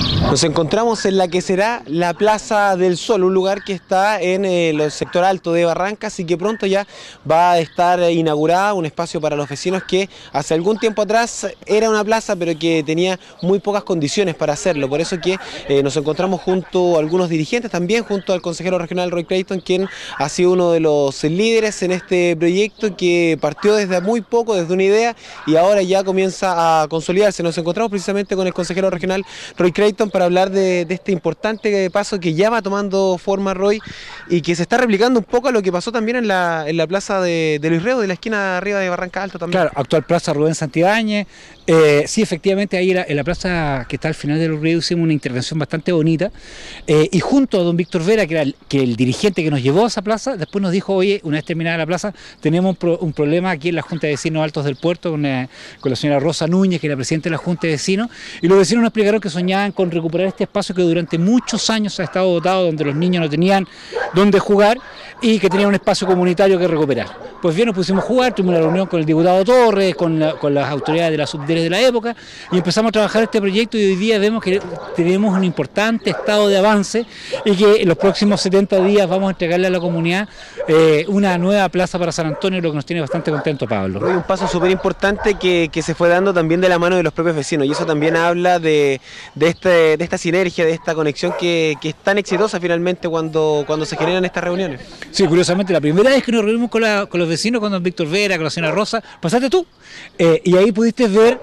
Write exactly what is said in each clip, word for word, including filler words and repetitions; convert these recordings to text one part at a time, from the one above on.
Nos encontramos en la que será la Plaza del Sol, un lugar que está en el sector alto de Barrancas y que pronto ya va a estar inaugurada, un espacio para los vecinos que hace algún tiempo atrás era una plaza pero que tenía muy pocas condiciones para hacerlo. Por eso que eh, nos encontramos junto a algunos dirigentes, también junto al consejero regional Roy Creighton, quien ha sido uno de los líderes en este proyecto que partió desde muy poco, desde una idea y ahora ya comienza a consolidarse. Nos encontramos precisamente con el consejero regional Roy Creighton para hablar de, de este importante paso que ya va tomando forma, Roy, y que se está replicando un poco a lo que pasó también en la, en la plaza de, de Luis Reo, de la esquina arriba de Barranca Alto también. Claro, actual plaza Rubén Santibáñez. Eh, sí, efectivamente, ahí en la plaza que está al final de Luis Reo hicimos una intervención bastante bonita, eh, y junto a don Víctor Vera, que era el, que el dirigente que nos llevó a esa plaza, después nos dijo: oye, una vez terminada la plaza, tenemos un, pro, un problema aquí en la Junta de Vecinos Altos del Puerto con, eh, con la señora Rosa Núñez, que es la presidenta de la Junta de Vecinos, y los vecinos nos explicaron que soñaban con recuperar este espacio que durante muchos años ha estado dotado, donde los niños no tenían dónde jugar y que tenían un espacio comunitario que recuperar. Pues bien, nos pusimos a jugar, tuvimos una reunión con el diputado Torres, con, la, con las autoridades de la subdirección de la época, y empezamos a trabajar este proyecto, y hoy día vemos que tenemos un importante estado de avance y que en los próximos setenta días vamos a entregarle a la comunidad eh, una nueva plaza para San Antonio, lo que nos tiene bastante contento, Pablo. Hay un paso súper importante que, que se fue dando también de la mano de los propios vecinos, y eso también habla de, de, este, de esta sinergia, de esta conexión que, que es tan exitosa finalmente cuando, cuando se generan estas reuniones. Sí, curiosamente, la primera vez que nos reunimos con, la, con los vecinos, con don Víctor Vera, con la señora Rosa, pasaste tú, eh, y ahí pudiste ver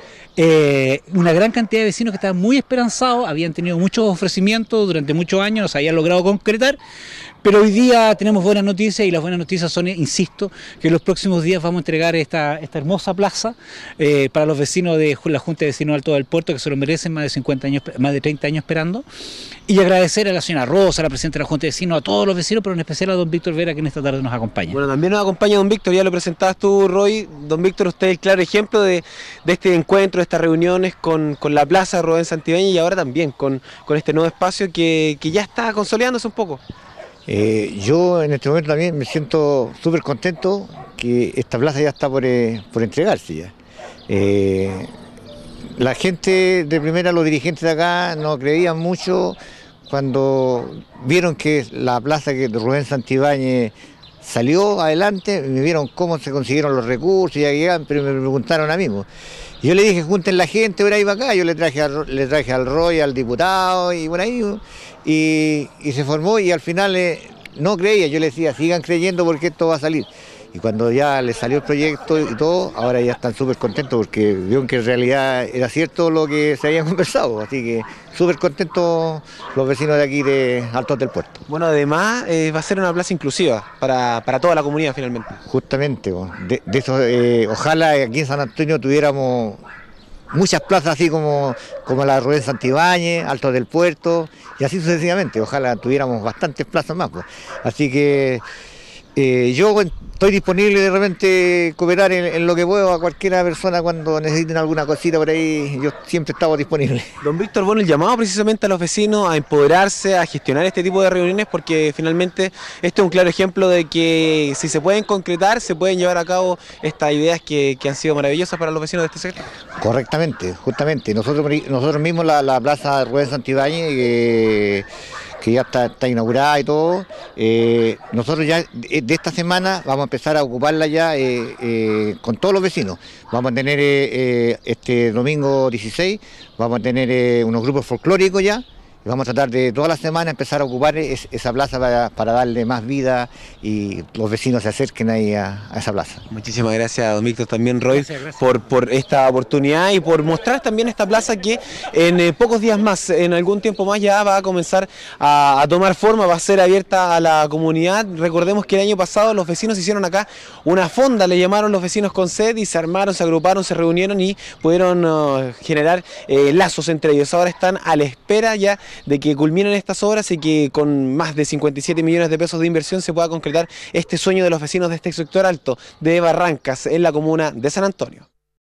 Eh, una gran cantidad de vecinos que estaban muy esperanzados, habían tenido muchos ofrecimientos durante muchos años, nos habían logrado concretar, pero hoy día tenemos buenas noticias, y las buenas noticias son, insisto, que en los próximos días vamos a entregar esta, esta hermosa plaza eh, para los vecinos de la Junta de Vecinos Alto del Puerto, que se lo merecen, más de cincuenta años, más de treinta años esperando, y agradecer a la señora Rosa, a la presidenta de la Junta de Vecinos, a todos los vecinos, pero en especial a don Víctor Vera, que en esta tarde nos acompaña. Bueno, también nos acompaña don Víctor, ya lo presentabas tú, Roy. Don Víctor, usted es el claro ejemplo de, de este encuentro, de estas reuniones con, con la plaza Rubén Santibáñez, y ahora también con, con este nuevo espacio que, que ya está consolidándose un poco. Eh, yo en este momento también me siento súper contento que esta plaza ya está por, eh, por entregarse ya. Eh, la gente de primera, los dirigentes de acá, no creían mucho cuando vieron que la plaza que Rubén Santibáñez salió adelante, me vieron cómo se consiguieron los recursos, ya llegan, pero me preguntaron a mí. Yo le dije: junten la gente, por ahí para acá. Yo le traje, a, le traje al Roy, al diputado, y por ahí, y, y se formó, y al final eh, no creía. Yo le decía: sigan creyendo porque esto va a salir. Y cuando ya le salió el proyecto y todo, ahora ya están súper contentos porque vieron que en realidad era cierto lo que se habían conversado. Así que súper contentos los vecinos de aquí de Altos del Puerto. Bueno, además eh, va a ser una plaza inclusiva para, para toda la comunidad finalmente. Justamente, de, de eso, eh, ojalá aquí en San Antonio tuviéramos muchas plazas así como, como la Rubén Santibáñez, Altos del Puerto, y así sucesivamente. Ojalá tuviéramos bastantes plazas más, pues. Así que eh, yo estoy disponible de repente cooperar en, en lo que puedo a cualquiera persona cuando necesiten alguna cosita por ahí. Yo siempre estaba disponible. Don Víctor, bueno, el llamado precisamente a los vecinos a empoderarse, a gestionar este tipo de reuniones, porque finalmente este es un claro ejemplo de que si se pueden concretar, se pueden llevar a cabo estas ideas que, que han sido maravillosas para los vecinos de este sector. Correctamente, justamente. Nosotros, nosotros mismos la, la plaza Rubén Santibáñez, que, que ya está, está inaugurada y todo, eh, nosotros ya de esta semana vamos a empezar a ocuparla ya eh, eh, con todos los vecinos. Vamos a tener eh, eh, este domingo dieciséis, vamos a tener eh, unos grupos folclóricos ya, y vamos a tratar de toda la semana empezar a ocupar es, esa plaza para, para darle más vida y los vecinos se acerquen ahí a, a esa plaza. Muchísimas gracias, don Víctor, también Roy, gracias, gracias. Por, por esta oportunidad y por mostrar también esta plaza que en eh, pocos días más, en algún tiempo más, ya va a comenzar a, a tomar forma, va a ser abierta a la comunidad. Recordemos que el año pasado los vecinos hicieron acá una fonda, le llamaron los vecinos con sed, y se armaron, se agruparon, se reunieron y pudieron uh, generar eh, lazos entre ellos. Ahora están a la espera ya de que culminen estas obras y que con más de cincuenta y siete millones de pesos de inversión se pueda concretar este sueño de los vecinos de este sector alto de Barrancas en la comuna de San Antonio.